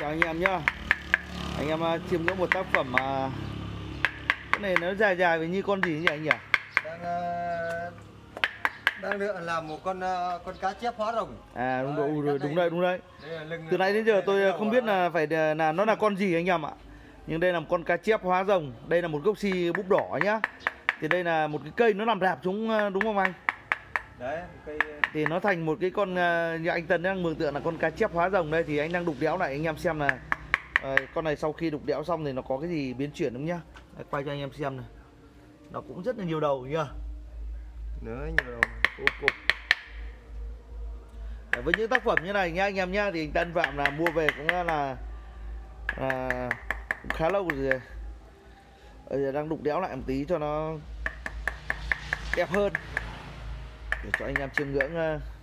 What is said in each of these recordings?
Chào anh em nhá. Anh em chiêm ngưỡng một tác phẩm cái này nó dài dài với như con gì nhỉ anh nhỉ? Đang làm một con cá chép hóa rồng. À đúng đấy. Từ nãy đến giờ tôi không biết là nó là con gì anh em ạ. Nhưng đây là một con cá chép hóa rồng. Đây là một gốc si búp đỏ nhá. Thì đây là một cái cây nó nằm rạp xuống đúng không anh? Đấy, cây thì nó thành một cái con như anh Tân đang mường tượng là con cá chép hóa rồng đây. Thì anh đang đục đẽo lại anh em xem là con này sau khi đục đẽo xong thì nó có cái gì biến chuyển không nhá. Đấy, quay cho anh em xem này. Nó cũng rất là nhiều đầu nhá. nữa nhiều đầu. Với những tác phẩm như này nhá anh em nhá, thì anh Tân Phạm là mua về cũng là cũng khá lâu rồi. Bây giờ đang đục đẽo lại một tí cho nó đẹp hơn để cho anh em chiêm ngưỡng.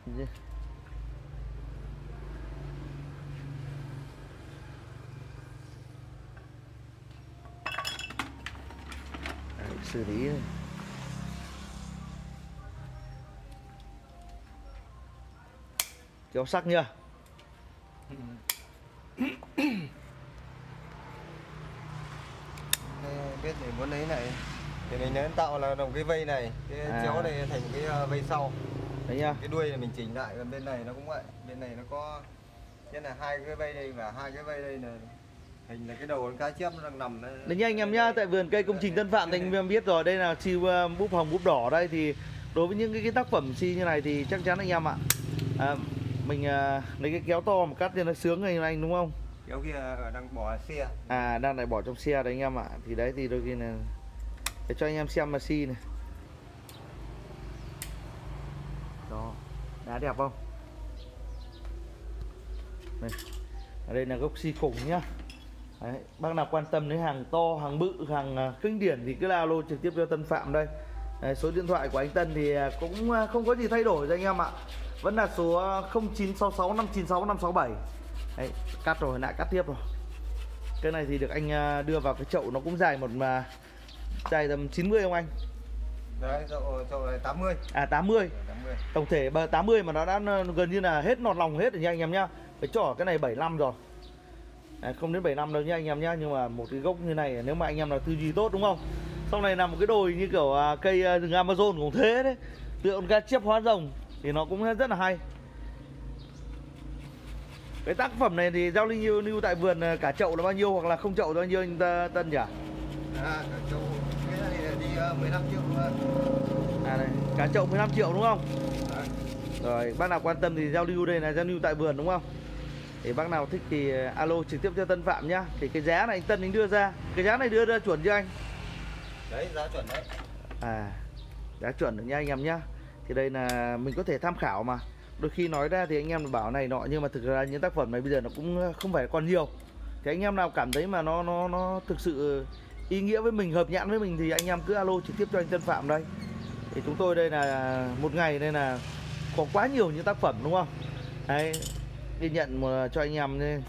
Đấy, xử lý này. Kéo sắc nhá. Biết để muốn lấy này thì mình nên tạo là đồng cái vây này, cái chéo này thành cái vây sau. Đấy nhá. Cái đuôi này mình chỉnh lại, còn bên này nó cũng vậy. Bên này nó có thế là hai cái vây đây và hai cái vây đây là hình là cái đầu con cá chép nó đang nằm đấy. Đấy nha anh em nhá, tại vườn cây công trình Tân Phạm thì anh em biết rồi, đây là si búp hồng búp đỏ đây. Thì đối với những cái tác phẩm si như này thì chắc chắn anh em ạ, mình lấy cái kéo to một cắt cho nó sướng anh đúng không? Kéo kia đang bỏ xe. Đang lại bỏ trong xe đấy anh em ạ. Thì đấy thì đôi khi là để cho anh em xem mà si này. Đó, đá đẹp không? Đây, ở đây là gốc si khủng nhá. Đấy, bác nào quan tâm đến hàng to, hàng bự, hàng kinh điển thì cứ alo trực tiếp cho Tân Phạm đây. Đấy, số điện thoại của anh Tân thì cũng không có gì thay đổi rồi anh em ạ. Vẫn là số 0966 596 567. Đấy, cắt rồi, lại cắt tiếp rồi. Cái này thì được anh đưa vào cái chậu nó cũng dài dài tầm 90 không anh? Đấy, chậu này 80. 80. 80. Tổng thể 80 mà nó đã gần như là hết nọt lòng hết rồi nha anh em nhá. Phải cho cái này 75 rồi. Không đến 75 đâu nha anh em nhá. Nhưng mà một cái gốc như này nếu mà anh em là tư duy tốt đúng không? Sau này là một cái đồi như kiểu cây rừng Amazon cũng thế đấy. Tựa con cá chép hóa rồng thì nó cũng rất là hay. Cái tác phẩm này thì giao lưu tại vườn cả chậu là bao nhiêu hoặc là không chậu bao nhiêu anh Tân nhỉ? Cả chậu cái này là đi 15 triệu. Này, cả chậu 15 triệu đúng không? Đấy. Rồi, bác nào quan tâm thì giao lưu đây là giao lưu tại vườn đúng không? Thì bác nào thích thì alo trực tiếp cho Tân Phạm nhá. Thì cái giá này anh Tân đưa ra. Cái giá này đưa ra chuẩn chưa anh? Đấy, giá chuẩn đấy. Giá chuẩn được nha anh em nhá. Thì đây là mình có thể tham khảo mà. Đôi khi nói ra thì anh em bảo này nọ, nhưng mà thực ra những tác phẩm này bây giờ nó cũng không phải còn nhiều. Thì anh em nào cảm thấy mà nó thực sự ý nghĩa với mình, hợp nhãn với mình thì anh em cứ alo trực tiếp cho anh Tân Phạm đây. Thì chúng tôi đây là một ngày nên là có quá nhiều những tác phẩm đúng không? Đấy, ghi nhận cho anh em đây.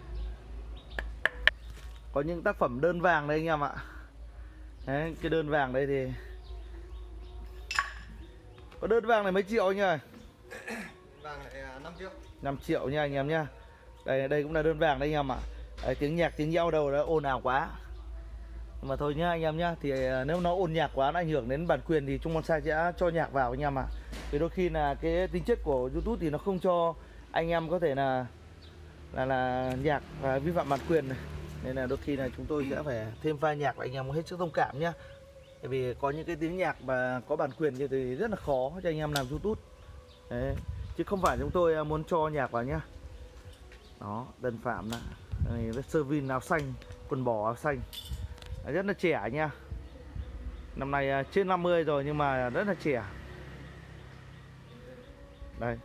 Có những tác phẩm đơn vàng đây anh em ạ. Đấy, cái đơn vàng đây thì có đơn vàng này mấy triệu anh ơi? Vàng này 5 triệu. 5 triệu nha anh em nhá. Đây cũng là đơn vàng đây anh em ạ. Đấy, tiếng nhạc tiếng nhẽo đầu đã ồn ào quá. Nhưng mà thôi nhá anh em nhá. Thì nếu nó ồn nhạc quá nó ảnh hưởng đến bản quyền thì Trung Bonsai sẽ cho nhạc vào anh em ạ. Vì đôi khi là cái tính chất của YouTube thì nó không cho anh em có thể là nhạc và vi phạm bản quyền này. Nên là đôi khi là chúng tôi sẽ phải thêm pha nhạc và anh em hết sức thông cảm nhá. Bởi vì có những cái tiếng nhạc mà có bản quyền thì rất là khó cho anh em làm YouTube. Đấy, chứ không phải chúng tôi muốn cho nhạc vào nhá. Đó, Tân Phạm này, sơ vin áo xanh, quần bò áo xanh. Rất là trẻ nha. Năm nay trên 50 rồi nhưng mà rất là trẻ. Đây.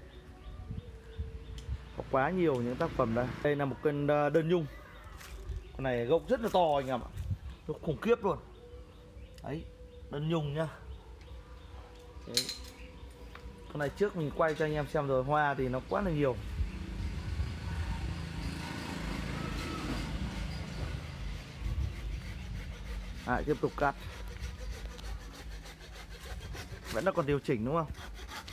Có quá nhiều những tác phẩm đây. Đây là một cân đơn nhung. Con này gốc rất là to anh em ạ. Nó khủng khiếp luôn. Đấy, đơn nhung nhá. Đấy. Con này trước mình quay cho anh em xem rồi, hoa thì nó quá là nhiều. Tiếp tục cắt. Vẫn là còn điều chỉnh đúng không?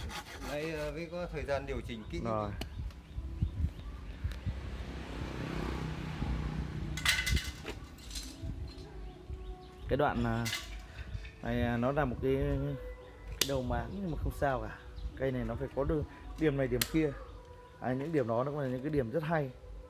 Đấy, với có thời gian điều chỉnh kỹ. Rồi. Cái đoạn này nó là một cái đầu máng nhưng mà không sao cả. Cây này nó phải có điểm này điểm kia. Những điểm đó nó cũng là những cái điểm rất hay.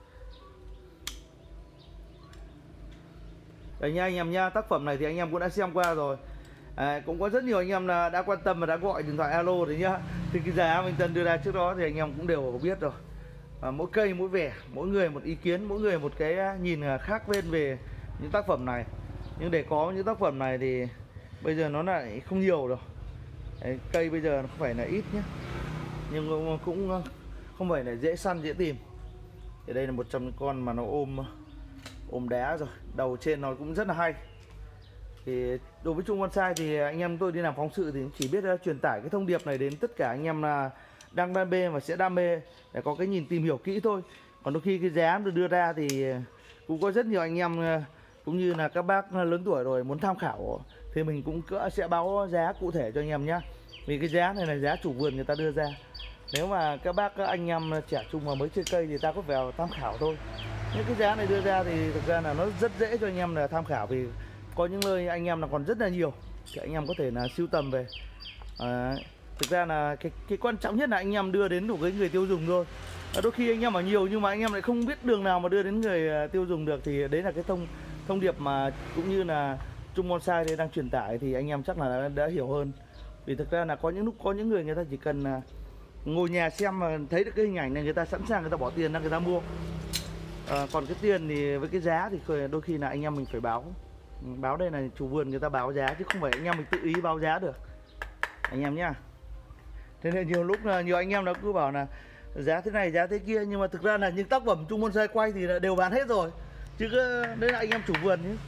Đây nha anh em nha, tác phẩm này thì anh em cũng đã xem qua rồi. Cũng có rất nhiều anh em là đã quan tâm và đã gọi điện thoại alo đấy nhá. Thì cái giá Minh Tân đưa ra trước đó thì anh em cũng đều biết rồi. Mỗi cây mỗi vẻ, mỗi người một ý kiến, mỗi người một cái nhìn khác bên về những tác phẩm này. Nhưng để có những tác phẩm này thì bây giờ nó lại không nhiều đâu. Đấy, cây bây giờ nó không phải là ít nhé, nhưng cũng không phải là dễ săn dễ tìm. Thì đây là một trong những con mà nó ôm đá rồi, đầu trên nó cũng rất là hay. Thì đối với Trung Bonsai thì anh em tôi đi làm phóng sự thì chỉ biết truyền tải cái thông điệp này đến tất cả anh em là đang đam mê và sẽ đam mê để có cái nhìn tìm hiểu kỹ thôi. Còn đôi khi cái giá được đưa ra thì cũng có rất nhiều anh em cũng như là các bác lớn tuổi rồi muốn tham khảo thì mình cũng sẽ báo giá cụ thể cho anh em nhé. Vì cái giá này là giá chủ vườn người ta đưa ra. Nếu mà các bác anh em trẻ trung mà mới chơi cây thì ta có vào tham khảo thôi. Những cái giá này đưa ra thì thực ra là nó rất dễ cho anh em là tham khảo, vì có những nơi anh em là còn rất là nhiều thì anh em có thể là sưu tầm về. Thực ra là cái quan trọng nhất là anh em đưa đến đủ với người tiêu dùng thôi. Đôi khi anh em ở nhiều nhưng mà anh em lại không biết đường nào mà đưa đến người tiêu dùng được, thì đấy là cái thông điệp mà cũng như là Trung Bonsai đây đang truyền tải thì anh em chắc là đã hiểu hơn. Vì thực ra là có những người ta chỉ cần ngồi nhà xem mà thấy được cái hình ảnh này người ta sẵn sàng người ta bỏ tiền ra người ta mua. Còn cái tiền thì với cái giá thì đôi khi là anh em mình phải báo đây là chủ vườn người ta báo giá, chứ không phải anh em mình tự ý báo giá được anh em nhá. Thế nên nhiều lúc là nhiều anh em nó cứ bảo là giá thế này giá thế kia, nhưng mà thực ra là những tác phẩm Trung Bonsai quay thì đều bán hết rồi, chứ đấy là anh em chủ vườn nhé.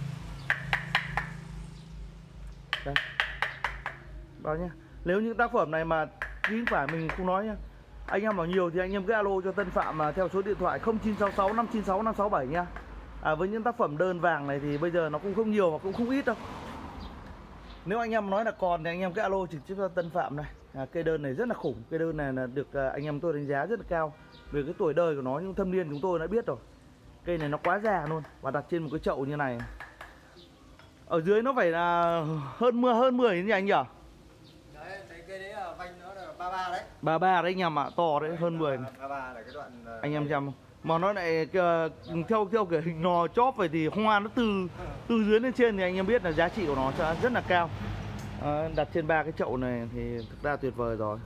Đây. Đó nhá. Nếu những tác phẩm này mà không phải mình không nói nhá, anh em bảo nhiều thì anh em cứ alo cho Tân Phạm mà theo số điện thoại 0966 596 567 nha. Với những tác phẩm đơn vàng này thì bây giờ nó cũng không nhiều mà cũng không ít đâu. Nếu anh em nói là còn thì anh em cứ alo trực tiếp cho Tân Phạm này. Cây đơn này rất là khủng. Cây đơn này là được anh em tôi đánh giá rất là cao. Về cái tuổi đời của nó, những thâm niên chúng tôi đã biết rồi. Cây này nó quá già luôn. Và đặt trên một cái chậu như này. Ở dưới nó phải là hơn 10 như anh nhỉ? Đấy, cây đấy là vanh nó là 33 đấy. 33 đấy anh em ạ, to đấy, hơn 10. 33 là cái đoạn anh em xem mà nó lại theo kiểu hình nò chóp vậy thì hoa nó từ dưới lên trên thì anh em biết là giá trị của nó sẽ rất là cao. Đặt trên 3 cái chậu này thì thực ra tuyệt vời rồi.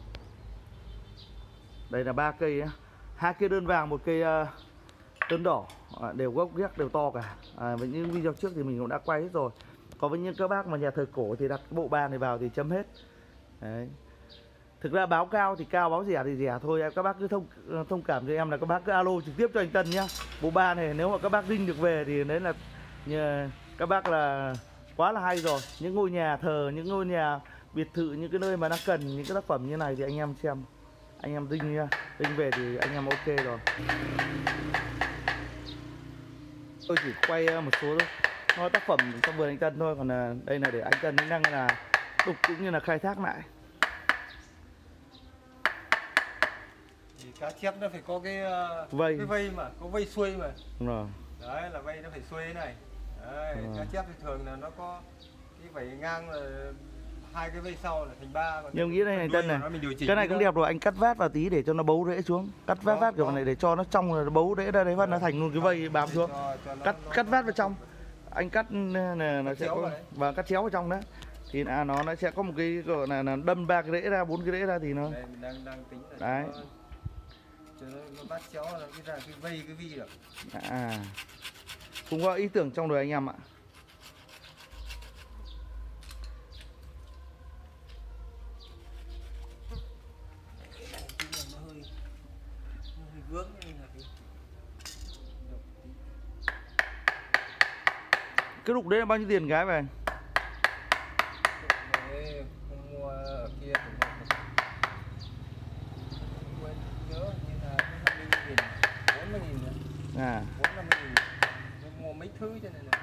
Đây là 3 cây ấy. 2 cây đơn vàng, 1 cây đơn đỏ, đều gốc ghét đều to cả. Với những video trước thì mình cũng đã quay hết rồi. Còn với những các bác mà nhà thờ cổ thì đặt cái bộ ban này vào thì chấm hết. Đấy. Thực ra báo cao thì cao, báo rẻ thì rẻ thôi. Các bác cứ thông cảm cho em là các bác cứ alo trực tiếp cho anh Tân nhá. Bộ ba này nếu mà các bác dinh được về thì đấy là các bác là quá là hay rồi. Những ngôi nhà thờ, những ngôi nhà biệt thự, những cái nơi mà nó cần những cái tác phẩm như này thì anh em xem, anh em dinh nha, dinh về thì anh em ok rồi. Tôi chỉ quay một số thôi tác phẩm trong vườn anh Tân thôi, còn đây là để anh Tân năng là đục cũng như là khai thác lại. Cá chép nó phải có cái vây, cái vây mà, có vây xuôi mà. Rồi. Đấy là vây nó phải xuôi thế này. Đấy, cá chép thì thường là nó có cái vảy ngang là 2 cái vây sau là thành 3. Nhưng nghĩ đây này Tân này, cái này cũng đẹp rồi, anh cắt vát vào tí để cho nó bấu rễ xuống, cắt vát kiểu này để cho nó trong rồi bấu rễ ra đấy phát nó thành luôn cái vây bám xuống. Cắt vát vào trong, anh cắt này nó sẽ có và cắt chéo vào trong đó. Thì nó sẽ có một cái gọi là đâm 3 cái rễ ra, 4 cái rễ ra thì nó đây, mình đang tính là đấy. Nó bắt chéo là cái vây cái vi được. Cũng có ý tưởng trong đời anh em ạ. Cái đục đấy là bao nhiêu tiền cái về? Không mua ở kia thì quên nhớ như là 50.000, 40.000 nữa. 40-50.000. Tôi mua mấy thứ cho nên là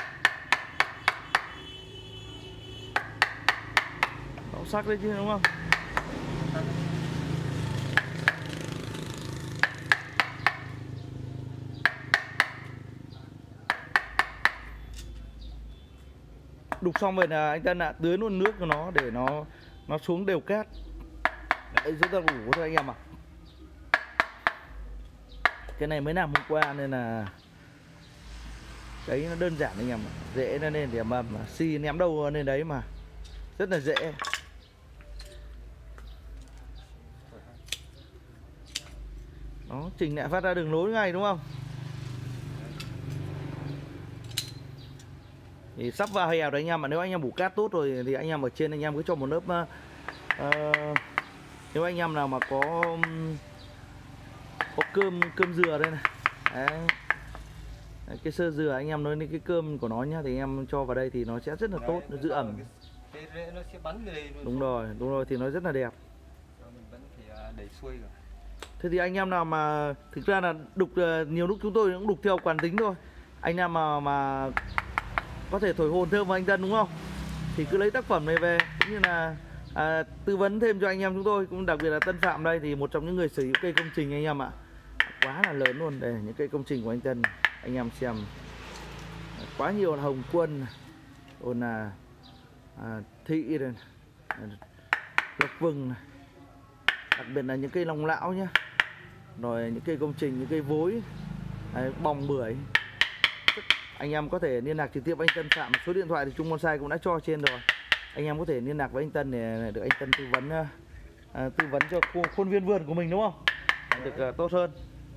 đậu sắc đấy chứ đúng không? Đục xong rồi là anh Tân ạ tưới luôn nước của nó để nó xuống đều cát. Đấy, chúng ta ủ thôi anh em ạ. Cái này mới làm hôm qua nên là đấy nó đơn giản anh em ạ. Dễ nó lên để mà xi ném đâu lên đấy mà rất là dễ. Nó chỉnh lại phát ra đường lối ngay đúng không? Thì sắp vào hè rồi anh em ạ. Nếu anh em bủ cát tốt rồi thì anh em ở trên anh em cứ cho một lớp nếu anh em nào mà có cơm dừa đây này. Đấy. Đấy, cái sơ dừa anh em nói đến cái cơm của nó nhá, thì anh em cho vào đây thì nó sẽ rất là tốt, nó giữ ẩm. Cái rễ nó sẽ bắn về đây luôn. Đúng rồi thì nó rất là đẹp. Mình vẫn phải đẩy xuôi rồi. Thế thì anh em nào mà thực ra là đục nhiều lúc chúng tôi cũng đục theo quán tính thôi. Anh em mà có thể thổi hồn thơm với anh Tân đúng không? Thì cứ lấy tác phẩm này về cũng như là tư vấn thêm cho anh em chúng tôi, cũng đặc biệt là Tân Phạm đây thì một trong những người sở hữu cây công trình anh em ạ. Quá là lớn luôn. Đây những cây công trình của anh Tân anh em xem. Quá nhiều là hồng quân, rồi là thị đây, lộc vừng này. Đặc biệt là những cây long lão nhá. Rồi những cây công trình, những cây vối, bòng bưởi. Anh em có thể liên lạc trực tiếp với anh Tân Phạm. Số điện thoại thì Trung Bonsai cũng đã cho trên rồi. Anh em có thể liên lạc với anh Tân để được anh Tân tư vấn cho khuôn viên vườn của mình đúng không? Được tốt hơn.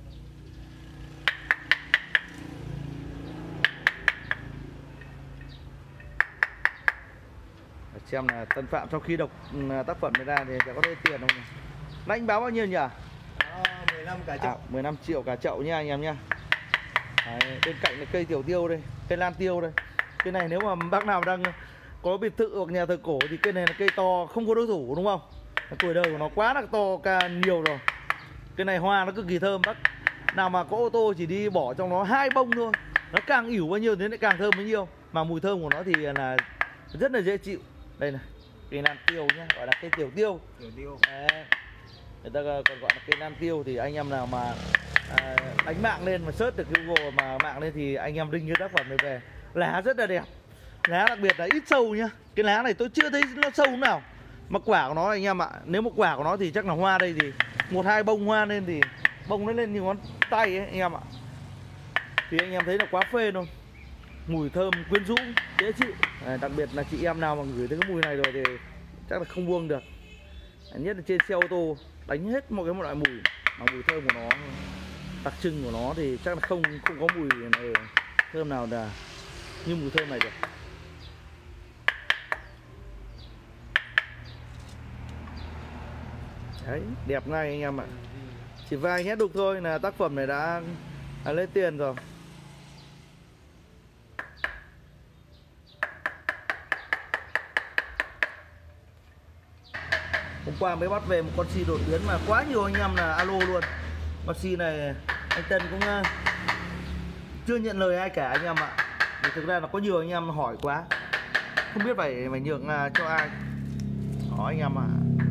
Xem là Tân Phạm sau khi đọc tác phẩm này ra thì sẽ có thêm tiền không nhỉ? Nãy anh báo bao nhiêu nhỉ? 15 cả chậu. 15 triệu cả chậu nha anh em nhá. Đấy, bên cạnh là cây tiểu tiêu đây, cây lan tiêu đây. Cây này nếu mà bác nào đang có biệt thự hoặc nhà thờ cổ thì cây này là cây to không có đối thủ đúng không? Tuổi đời của nó quá là to nhiều rồi. Cây này hoa nó cực kỳ thơm, bác nào mà có ô tô chỉ đi bỏ trong nó 2 bông thôi, nó càng ỉu bao nhiêu thì nó càng thơm bấy nhiêu. Mà mùi thơm của nó thì là rất là dễ chịu. Đây này, cây lan tiêu nhá, gọi là cây tiểu tiêu. Tiểu tiêu. Đấy. Người ta còn gọi là cây lan tiêu. Thì anh em nào mà đánh mạng lên mà search được Google mà mạng lên thì anh em đinh cái tác phẩm này về. Lá rất là đẹp, lá đặc biệt là ít sâu nhá. Cái lá này tôi chưa thấy nó sâu nào. Mà quả của nó anh em ạ, nếu một quả của nó thì chắc là hoa đây thì 1-2 bông hoa lên thì bông nó lên như ngón tay ấy anh em ạ. Thì anh em thấy là quá phê luôn. Mùi thơm quyến rũ, dễ chịu. Đặc biệt là chị em nào mà ngửi thấy cái mùi này rồi thì chắc là không buông được. Nhất là trên xe ô tô đánh hết một loại mùi. Mà mùi thơm của nó, đặc trưng của nó thì chắc là không có mùi này, thơm nào là như mùi thơm này được. Đấy, đẹp ngay anh em ạ. Chỉ vài nhét đục thôi là tác phẩm này đã lên tiền rồi. Hôm qua mới bắt về một con si đột biến mà quá nhiều anh em là alo luôn. Con si này anh Tân cũng chưa nhận lời ai cả anh em ạ. Vì thực ra là có nhiều anh em hỏi quá, không biết phải nhường cho ai. Đó anh em ạ.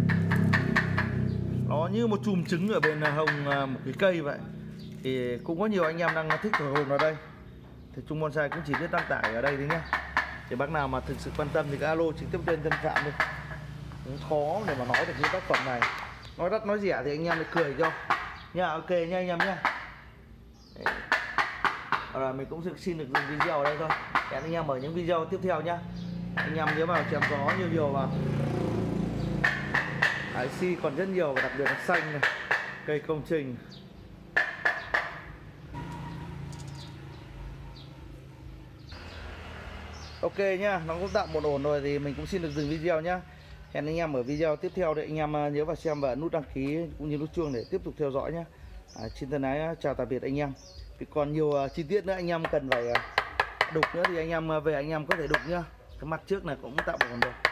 Nó như một chùm trứng ở bên hông một cái cây vậy. Thì cũng có nhiều anh em đang thích thổi hồn ở đây. Thì Trung Bonsai cũng chỉ biết đăng tải ở đây thôi nhé. Thì bác nào mà thực sự quan tâm thì cứ alo trực tiếp trên Tân Phạm đi. Cũng khó để mà nói được những tác phẩm này. Nói đắt nói rẻ thì anh em lại cười cho nha. Ok nha anh em nhé. Rồi mình cũng xin được dừng video ở đây thôi. Hẹn anh em ở những video tiếp theo nhá. Anh em nhớ vào chém gió nhiều vào. Si còn rất nhiều và đặc biệt là xanh này, cây công trình. Ok nhá, nó cũng tạm một ổn rồi thì mình cũng xin được dừng video nhá. Hẹn anh em ở video tiếp theo để anh em nhớ vào xem và nút đăng ký cũng như nút chuông để tiếp tục theo dõi nhé. Xin thân ái chào tạm biệt anh em. Vì còn nhiều chi tiết nữa anh em cần phải đục nữa thì anh em về anh em có thể đục nhá. Cái mặt trước này cũng tạm ổn rồi.